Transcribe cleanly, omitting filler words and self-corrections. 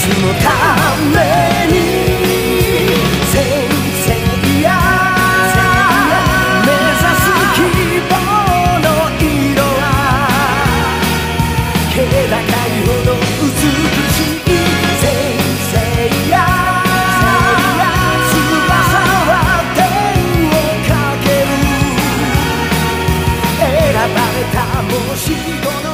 スのために先生や目指す希望の色は気高いほど美しい先生や翼は天をかける選ばれた申し子の